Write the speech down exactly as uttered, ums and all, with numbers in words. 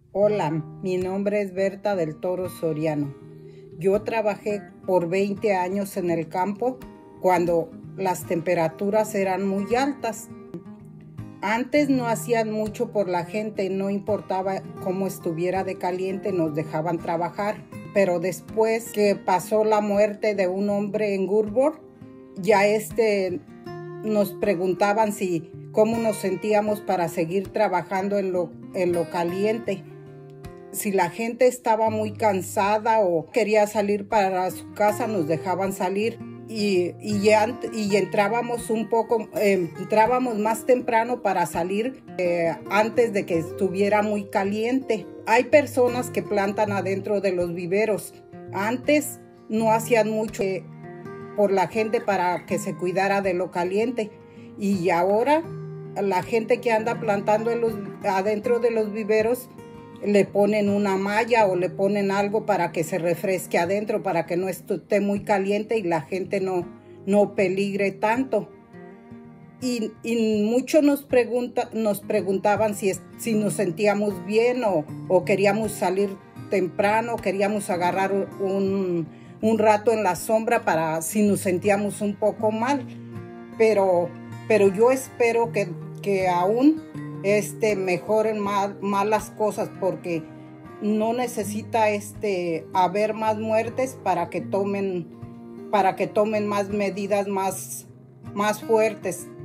Hola, mi nombre es Berta del Toro Soriano. Yo trabajé por veinte años en el campo cuando las temperaturas eran muy altas. Antes no hacían mucho por la gente, no importaba cómo estuviera de caliente, nos dejaban trabajar. Pero después que pasó la muerte de un hombre en Gurbor, ya este nos preguntaban si cómo nos sentíamos para seguir trabajando en lo, en lo caliente. Si la gente estaba muy cansada o quería salir para su casa, nos dejaban salir y, y, y entrábamos un poco, eh, entrábamos más temprano para salir eh, antes de que estuviera muy caliente. Hay personas que plantan adentro de los viveros. Antes no hacían mucho eh, por la gente para que se cuidara de lo caliente, y ahora la gente que anda plantando en los, adentro de los viveros le ponen una malla o le ponen algo para que se refresque adentro, para que no esté muy caliente y la gente no, no peligre tanto. Y, y muchos nos, pregunta, nos preguntaban si, si nos sentíamos bien o, o queríamos salir temprano, queríamos agarrar un, un rato en la sombra para si nos sentíamos un poco mal. Pero, pero yo espero que, que aún este, mejoren más, más las cosas, porque no necesita este, haber más muertes para que tomen, para que tomen más medidas más, más fuertes.